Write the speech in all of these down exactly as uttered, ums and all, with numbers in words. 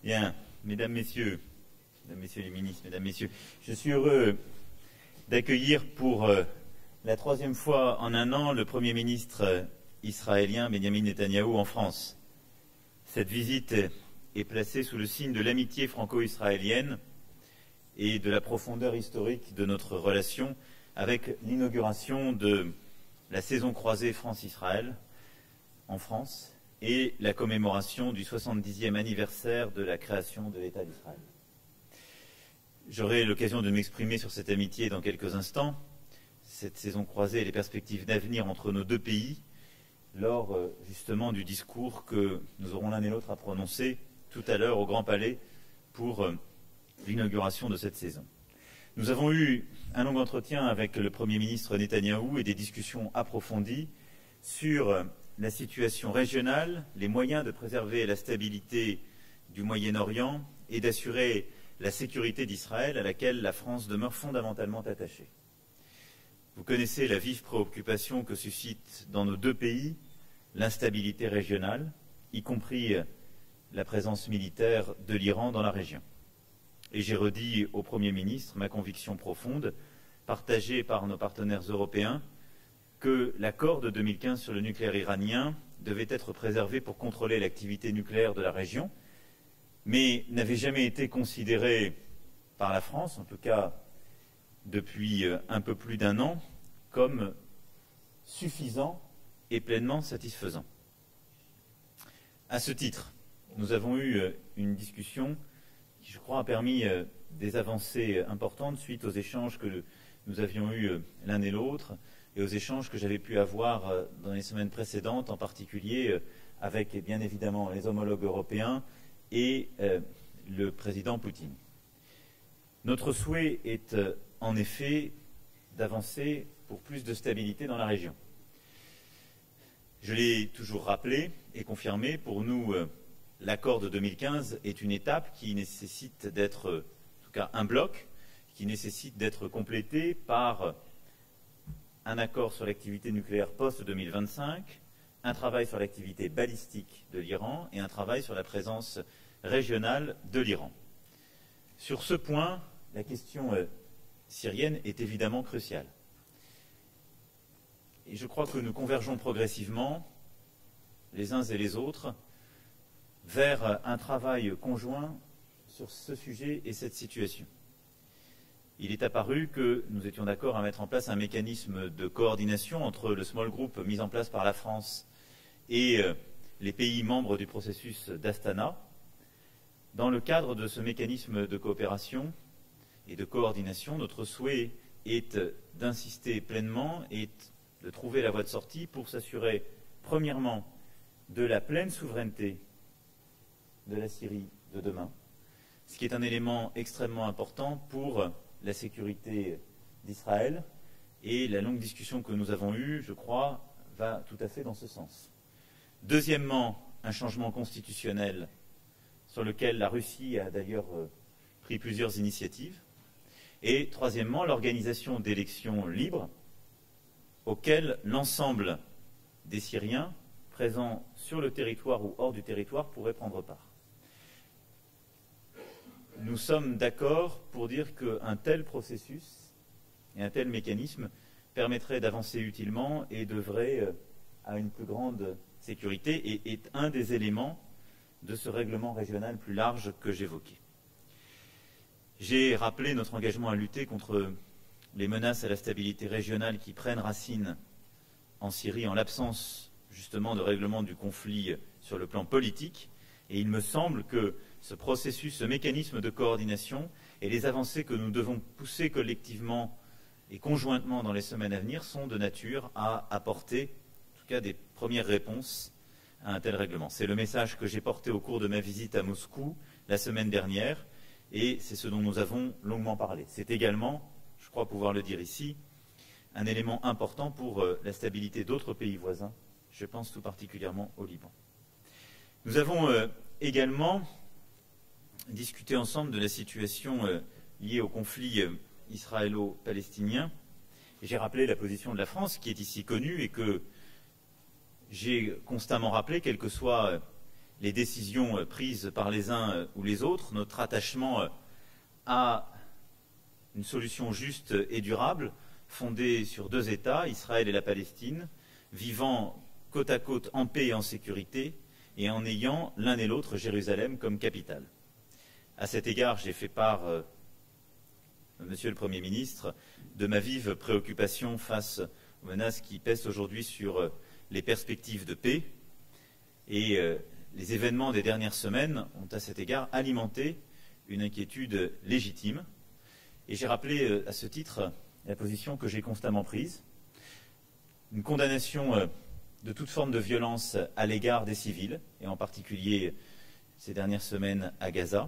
Bien, mesdames, messieurs, mesdames, messieurs les ministres, mesdames, messieurs, je suis heureux d'accueillir pour euh, la troisième fois en un an le Premier ministre euh, israélien Benjamin Netanyahou en France. Cette visite est placée sous le signe de l'amitié franco-israélienne et de la profondeur historique de notre relation avec l'inauguration de la saison croisée France-Israël en France et la commémoration du soixante-dixième anniversaire de la création de l'État d'Israël. J'aurai l'occasion de m'exprimer sur cette amitié dans quelques instants, cette saison croisée et les perspectives d'avenir entre nos deux pays, lors justement du discours que nous aurons l'un et l'autre à prononcer tout à l'heure au Grand Palais pour l'inauguration de cette saison. Nous avons eu un long entretien avec le Premier ministre Netanyahou et des discussions approfondies sur la situation régionale, les moyens de préserver la stabilité du Moyen-Orient et d'assurer la sécurité d'Israël à laquelle la France demeure fondamentalement attachée. Vous connaissez la vive préoccupation que suscite dans nos deux pays l'instabilité régionale, y compris la présence militaire de l'Iran dans la région. Et j'ai redit au Premier ministre ma conviction profonde, partagée par nos partenaires européens, que l'accord de deux mille quinze sur le nucléaire iranien devait être préservé pour contrôler l'activité nucléaire de la région, mais n'avait jamais été considéré par la France, en tout cas depuis un peu plus d'un an, comme suffisant et pleinement satisfaisant. À ce titre, nous avons eu une discussion qui, je crois, a permis des avancées importantes suite aux échanges que nous avions eus l'un et l'autre et aux échanges que j'avais pu avoir dans les semaines précédentes, en particulier avec, bien évidemment, les homologues européens et euh, le président Poutine. Notre souhait est, en effet, d'avancer pour plus de stabilité dans la région. Je l'ai toujours rappelé et confirmé, pour nous, euh, l'accord de deux mille quinze est une étape qui nécessite d'être, en tout cas un bloc, qui nécessite d'être complété par un accord sur l'activité nucléaire post-deux mille vingt-cinq, un travail sur l'activité balistique de l'Iran et un travail sur la présence régionale de l'Iran. Sur ce point, la question euh, syrienne est évidemment cruciale. Et je crois que nous convergeons progressivement, les uns et les autres, vers un travail conjoint sur ce sujet et cette situation. Il est apparu que nous étions d'accord à mettre en place un mécanisme de coordination entre le small group mis en place par la France et euh, les pays membres du processus d'Astana. Dans le cadre de ce mécanisme de coopération et de coordination, notre souhait est d'insister pleinement et de trouver la voie de sortie pour s'assurer, premièrement, de la pleine souveraineté de la Syrie de demain, ce qui est un élément extrêmement important pour la sécurité d'Israël, et la longue discussion que nous avons eue, je crois, va tout à fait dans ce sens. Deuxièmement, un changement constitutionnel sur lequel la Russie a d'ailleurs euh, pris plusieurs initiatives. Et troisièmement, l'organisation d'élections libres auxquelles l'ensemble des Syriens présents sur le territoire ou hors du territoire pourraient prendre part. Nous sommes d'accord pour dire qu'un tel processus et un tel mécanisme permettrait d'avancer utilement et d'œuvrer euh, à une plus grande sécurité et est un des éléments de ce règlement régional plus large que j'évoquais. J'ai rappelé notre engagement à lutter contre les menaces à la stabilité régionale qui prennent racine en Syrie en l'absence justement de règlement du conflit sur le plan politique, et il me semble que ce processus, ce mécanisme de coordination et les avancées que nous devons pousser collectivement et conjointement dans les semaines à venir sont de nature à apporter en tout cas des premières réponses à un tel règlement. C'est le message que j'ai porté au cours de ma visite à Moscou la semaine dernière, et c'est ce dont nous avons longuement parlé. C'est également, je crois pouvoir le dire ici, un élément important pour euh, la stabilité d'autres pays voisins, je pense tout particulièrement au Liban. Nous avons euh, également discuté ensemble de la situation euh, liée au conflit euh, israélo-palestinien, et j'ai rappelé la position de la France, qui est ici connue et que j'ai constamment rappelé, quelles que soient les décisions prises par les uns ou les autres, notre attachement à une solution juste et durable, fondée sur deux États, Israël et la Palestine, vivant côte à côte en paix et en sécurité, et en ayant l'un et l'autre Jérusalem comme capitale. À cet égard, j'ai fait part, euh, Monsieur le Premier ministre, de ma vive préoccupation face aux menaces qui pèsent aujourd'hui sur euh, les perspectives de paix. Et euh, les événements des dernières semaines ont à cet égard alimenté une inquiétude légitime. Et j'ai rappelé euh, à ce titre la position que j'ai constamment prise, une condamnation euh, de toute forme de violence à l'égard des civils, et en particulier ces dernières semaines à Gaza,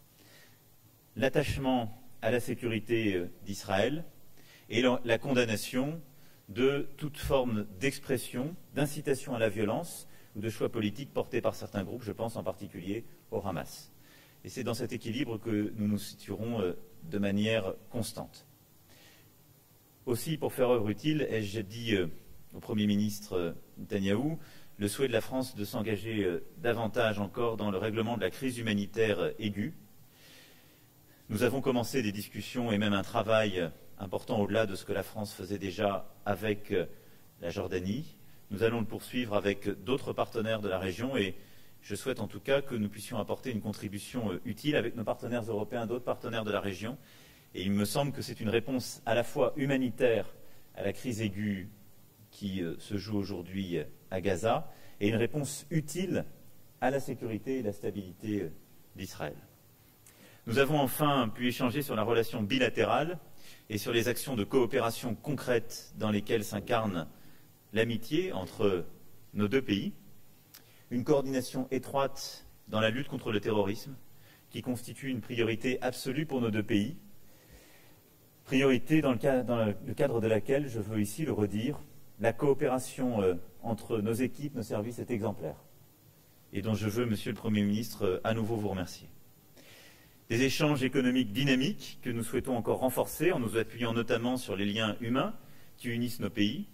l'attachement à la sécurité d'Israël et la condamnation de toute forme d'expression, d'incitation à la violence ou de choix politiques portés par certains groupes, je pense en particulier au Hamas. Et c'est dans cet équilibre que nous nous situerons de manière constante. Aussi, pour faire œuvre utile, ai-je dit au Premier ministre Netanyahou le souhait de la France de s'engager davantage encore dans le règlement de la crise humanitaire aiguë. Nous avons commencé des discussions et même un travail important au-delà de ce que la France faisait déjà avec la Jordanie. Nous allons le poursuivre avec d'autres partenaires de la région et je souhaite en tout cas que nous puissions apporter une contribution utile avec nos partenaires européens, d'autres partenaires de la région. Et il me semble que c'est une réponse à la fois humanitaire à la crise aiguë qui se joue aujourd'hui à Gaza et une réponse utile à la sécurité et la stabilité d'Israël. Nous avons enfin pu échanger sur la relation bilatérale et sur les actions de coopération concrètes dans lesquelles s'incarne l'amitié entre nos deux pays, une coordination étroite dans la lutte contre le terrorisme qui constitue une priorité absolue pour nos deux pays, priorité dans le cadre, dans le cadre de laquelle, je veux ici le redire, la coopération euh, entre nos équipes, nos services est exemplaire et dont je veux, Monsieur le Premier ministre, euh, à nouveau vous remercier. Des échanges économiques dynamiques que nous souhaitons encore renforcer en nous appuyant notamment sur les liens humains qui unissent nos pays.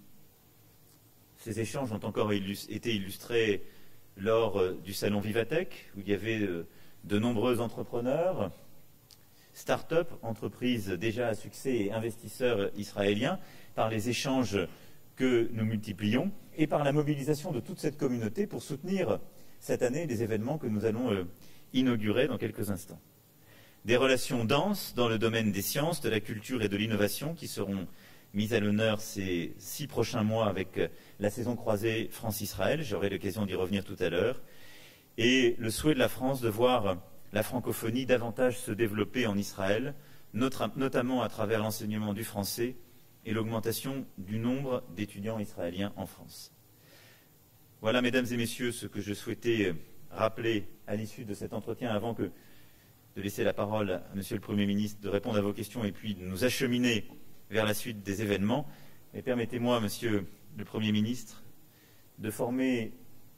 Ces échanges ont encore illust- été illustrés lors euh, du salon Vivatech, où il y avait euh, de nombreux entrepreneurs, start-up, entreprises déjà à succès et investisseurs israéliens, par les échanges que nous multiplions et par la mobilisation de toute cette communauté pour soutenir cette année les événements que nous allons euh, inaugurer dans quelques instants. Des relations denses dans le domaine des sciences, de la culture et de l'innovation qui seront mises à l'honneur ces six prochains mois avec la saison croisée France-Israël, j'aurai l'occasion d'y revenir tout à l'heure, et le souhait de la France de voir la francophonie davantage se développer en Israël, notamment à travers l'enseignement du français et l'augmentation du nombre d'étudiants israéliens en France. Voilà, mesdames et messieurs, ce que je souhaitais rappeler à l'issue de cet entretien avant que de laisser la parole à Monsieur le Premier ministre, de répondre à vos questions et puis de nous acheminer vers la suite des événements. Mais permettez-moi, Monsieur le Premier ministre, de former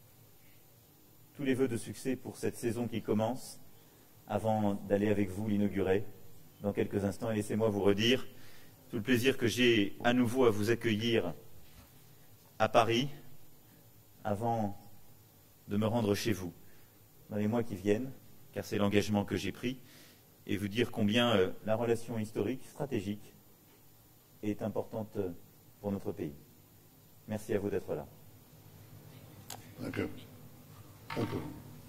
tous les vœux de succès pour cette saison qui commence, avant d'aller avec vous l'inaugurer dans quelques instants. Et laissez-moi vous redire tout le plaisir que j'ai à nouveau à vous accueillir à Paris avant de me rendre chez vous dans les mois qui viennent, car c'est l'engagement que j'ai pris, et vous dire combien euh, la relation historique, stratégique, est importante pour notre pays. Merci à vous d'être là. Thank you. Thank you.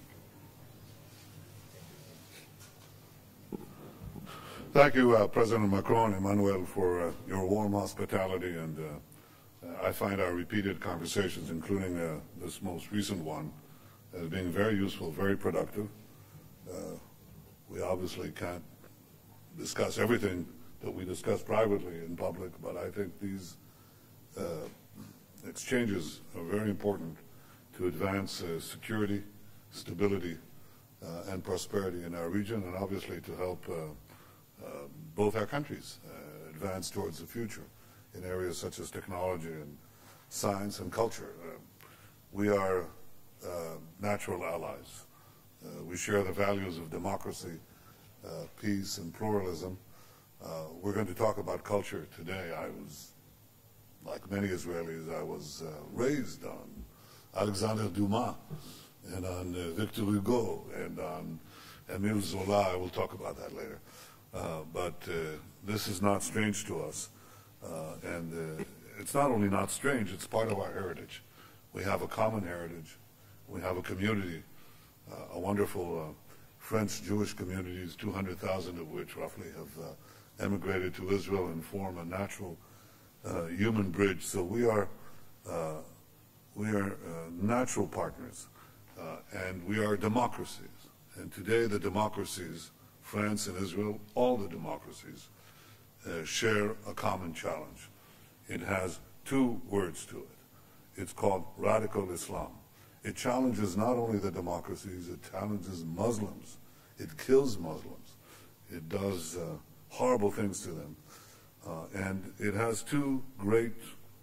Thank you, uh, President Macron, Emmanuel, for uh, your warm hospitality, and uh, I find our repeated conversations, including uh, this most recent one, as being very useful, very productive. Uh, we obviously can't discuss everything that we discuss privately in public, but I think these uh, exchanges are very important to advance uh, security, stability, uh, and prosperity in our region, and obviously to help uh, uh, both our countries uh, advance towards the future in areas such as technology and science and culture. Uh, we are uh, natural allies. Uh, we share the values of democracy, uh, peace, and pluralism. Uh, we're going to talk about culture today. I was, like many Israelis, I was uh, raised on Alexander Dumas, and on uh, Victor Hugo, and on Émile Zola. I will talk about that later. Uh, but uh, this is not strange to us. Uh, and uh, it's not only not strange, it's part of our heritage. We have a common heritage. We have a community, uh, a wonderful uh, French Jewish communities, two hundred thousand of which roughly have uh, emigrated to Israel and form a natural uh, human bridge. So we are, uh, we are uh, natural partners, uh, and we are democracies. And today the democracies, France and Israel, all the democracies, uh, share a common challenge. It has two words to it. It's called radical Islam. It challenges not only the democracies, it challenges Muslims. It kills Muslims. It does uh, horrible things to them. Uh, and it has two great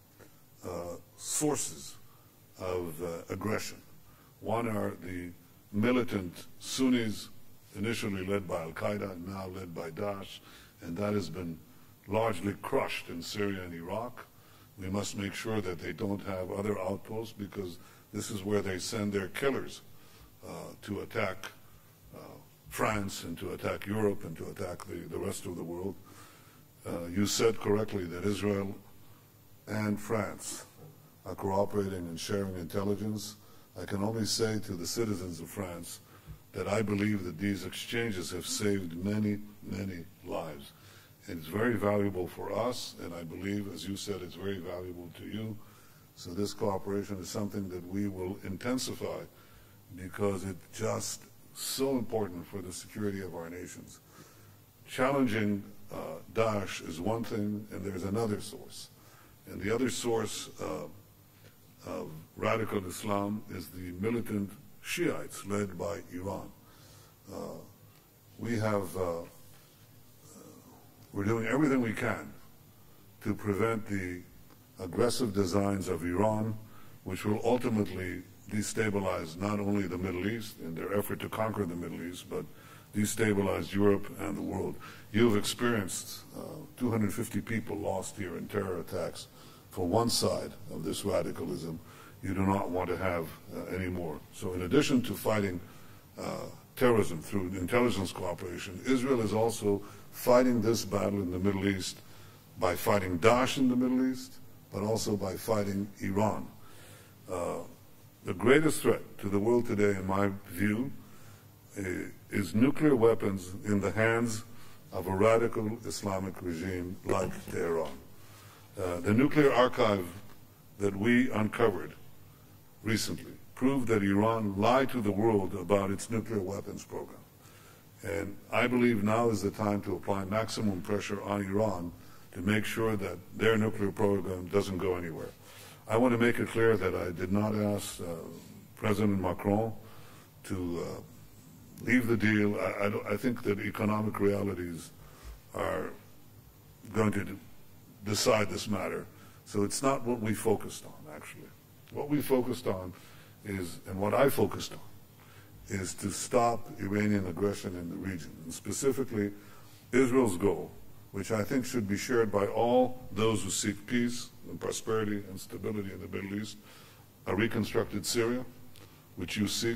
uh, sources of uh, aggression. One are the militant Sunnis, initially led by Al-Qaeda, now led by Daesh, and that has been largely crushed in Syria and Iraq. We must make sure that they don't have other outposts, because this is where they send their killers uh, to attack uh, France and to attack Europe and to attack the, the rest of the world. Uh, you said correctly that Israel and France are cooperating and sharing intelligence. I can only say to the citizens of France that I believe that these exchanges have saved many, many lives. And it's very valuable for us, and I believe, as you said, it's very valuable to you. So this cooperation is something that we will intensify, because it's just so important for the security of our nations. Challenging uh, Daesh is one thing, and there's another source. And the other source uh, of radical Islam is the militant Shiites led by Iran. Uh, we have, uh, uh, we're doing everything we can to prevent the aggressive designs of Iran, which will ultimately destabilize not only the Middle East in their effort to conquer the Middle East, but destabilize Europe and the world. You've experienced uh, two hundred fifty people lost here in terror attacks for one side of this radicalism. You do not want to have uh, any more. So in addition to fighting uh, terrorism through intelligence cooperation, Israel is also fighting this battle in the Middle East by fighting Daesh in the Middle East, but also by fighting Iran. Uh, the greatest threat to the world today, in my view, uh, is nuclear weapons in the hands of a radical Islamic regime like Tehran. Uh, the nuclear archive that we uncovered recently proved that Iran lied to the world about its nuclear weapons program. And I believe now is the time to apply maximum pressure on Iran to make sure that their nuclear program doesn't go anywhere. I want to make it clear that I did not ask uh, President Macron to uh, leave the deal. I, I, I think that economic realities are going to decide this matter. So it's not what we focused on, actually. What we focused on is, and what I focused on, is to stop Iranian aggression in the region, and specifically Israel's goal, which I think should be shared by all those who seek peace and prosperity and stability in the Middle East, a reconstructed Syria, which you seek.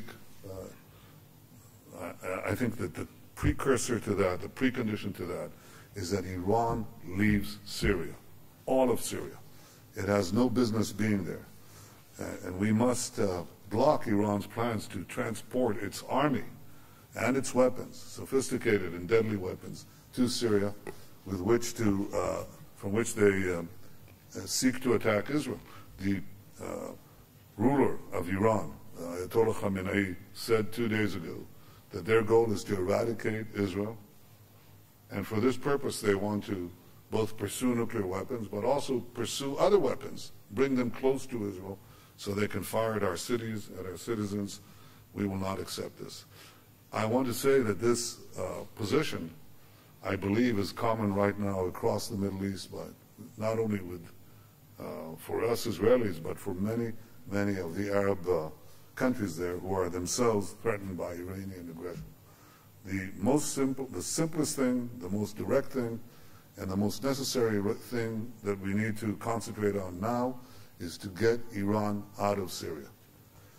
Uh, I, I think that the precursor to that, the precondition to that, is that Iran leaves Syria, all of Syria. It has no business being there. Uh, and we must uh, block Iran's plans to transport its army and its weapons, sophisticated and deadly weapons, to Syria, with which to, uh, from which they uh, seek to attack Israel. The uh, ruler of Iran, uh, Ayatollah Khamenei, said two days ago that their goal is to eradicate Israel, and for this purpose they want to both pursue nuclear weapons, but also pursue other weapons, bring them close to Israel so they can fire at our cities, at our citizens. We will not accept this. I want to say that this uh, position, I believe, is common right now across the Middle East, but not only with, uh, for us Israelis, but for many, many of the Arab uh, countries there who are themselves threatened by Iranian aggression. The most simple, the simplest thing, the most direct thing, and the most necessary thing that we need to concentrate on now is to get Iran out of Syria.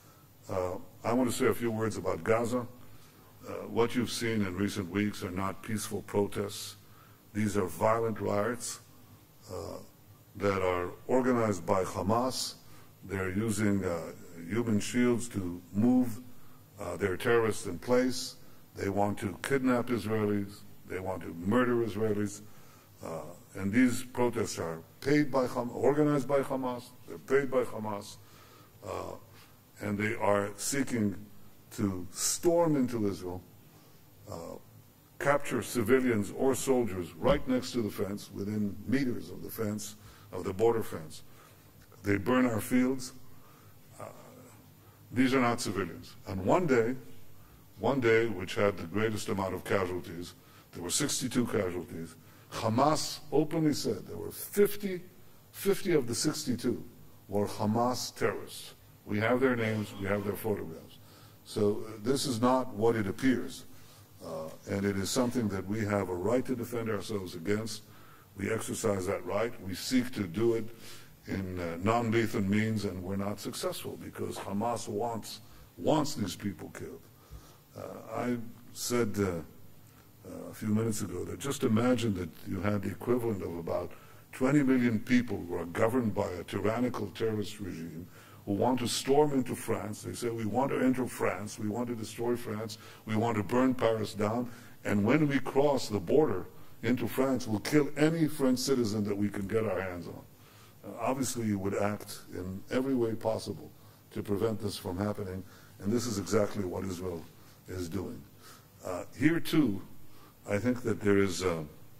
Uh, I want to say a few words about Gaza. Uh, what you've seen in recent weeks are not peaceful protests. These are violent riots uh, that are organized by Hamas. They're using uh, human shields to move uh, their terrorists in place. They want to kidnap Israelis. They want to murder Israelis. Uh, and these protests are paid by Ham- organized by Hamas. They're paid by Hamas. Uh, and they are seeking to storm into Israel, uh, capture civilians or soldiers right next to the fence, within meters of the fence, of the border fence. They burn our fields. Uh, these are not civilians. And one day, one day which had the greatest amount of casualties, there were sixty-two casualties, Hamas openly said there were fifty, fifty of the sixty-two were Hamas terrorists. We have their names, we have their photographs. So uh, this is not what it appears. Uh, and it is something that we have a right to defend ourselves against. We exercise that right. We seek to do it in uh, non-lethal means, and we're not successful because Hamas wants, wants these people killed. Uh, I said uh, uh, a few minutes ago that just imagine that you had the equivalent of about twenty million people who are governed by a tyrannical terrorist regime who want to storm into France. They say, we want to enter France, we want to destroy France, we want to burn Paris down, and when we cross the border into France, we'll kill any French citizen that we can get our hands on. Uh, obviously, you would act in every way possible to prevent this from happening, and this is exactly what Israel is doing. Uh, here, too, I think that there is uh,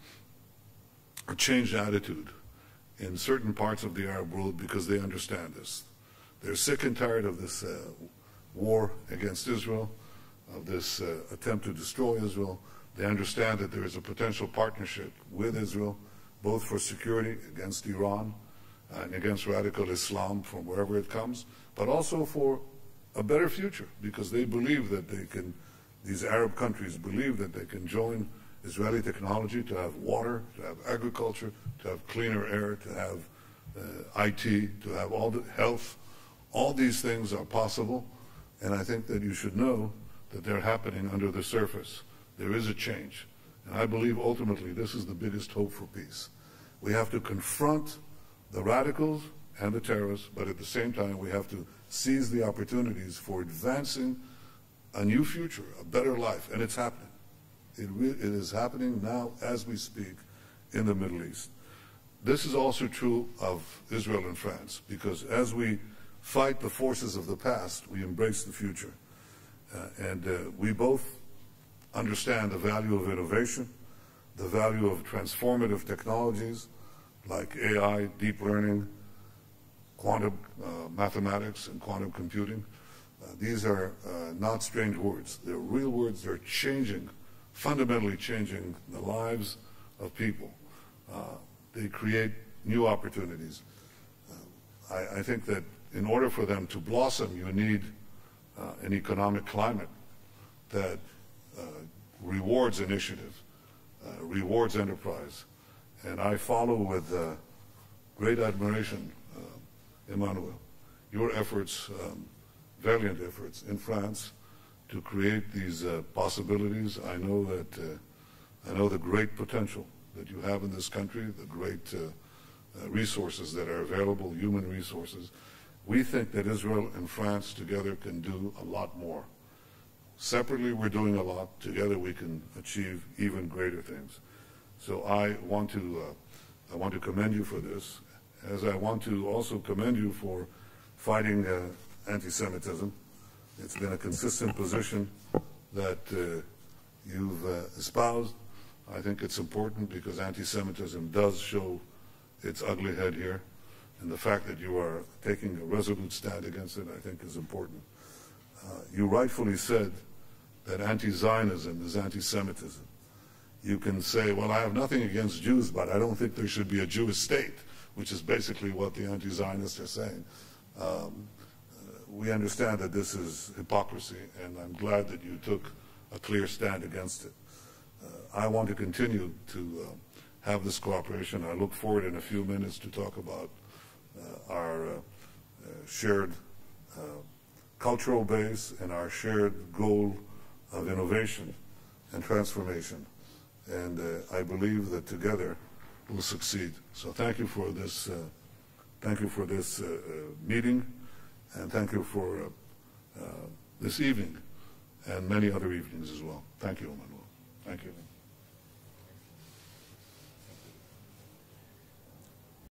a changed attitude in certain parts of the Arab world because they understand this. They're sick and tired of this uh, war against Israel, of this uh, attempt to destroy Israel. They understand that there is a potential partnership with Israel, both for security against Iran and against radical Islam from wherever it comes, but also for a better future, because they believe that they can, these Arab countries believe that they can join Israeli technology to have water, to have agriculture, to have cleaner air, to have uh, I T, to have all the health. All these things are possible, and I think that you should know that they're happening under the surface. There is a change, and I believe ultimately this is the biggest hope for peace. We have to confront the radicals and the terrorists, but at the same time we have to seize the opportunities for advancing a new future, a better life, and it's happening. It, re- it is happening now as we speak in the Middle East. This is also true of Israel and France, because as we fight the forces of the past, we embrace the future. Uh, and uh, we both understand the value of innovation, the value of transformative technologies like A I, deep learning, quantum uh, mathematics, and quantum computing. Uh, these are uh, not strange words. They're real words. They're changing, fundamentally changing the lives of people. Uh, they create new opportunities. Uh, I, I think that in order for them to blossom, you need uh, an economic climate that uh, rewards initiative, uh, rewards enterprise. And I follow with uh, great admiration, uh, Emmanuel, your efforts, um, valiant efforts in France to create these uh, possibilities. I know that uh, I know the great potential that you have in this country, the great uh, uh, resources that are available, human resources. We think that Israel and France together can do a lot more. Separately, we're doing a lot. Together, we can achieve even greater things. So I want to, uh, I want to commend you for this, as I want to also commend you for fighting uh, anti-Semitism. It's been a consistent position that uh, you've uh, espoused. I think it's important because anti-Semitism does show its ugly head here. And the fact that you are taking a resolute stand against it, I think, is important. Uh, you rightfully said that anti-Zionism is anti-Semitism. You can say, well, I have nothing against Jews, but I don't think there should be a Jewish state, which is basically what the anti-Zionists are saying. Um, uh, we understand that this is hypocrisy, and I'm glad that you took a clear stand against it. Uh, I want to continue to uh, have this cooperation. I look forward in a few minutes to talk about Uh, our uh, uh, shared uh, cultural base and our shared goal of innovation and transformation. And uh, I believe that together we'll succeed. So thank you for this, uh, thank you for this uh, uh, meeting, and thank you for uh, uh, this evening and many other evenings as well. Thank you, Emmanuel. Thank you.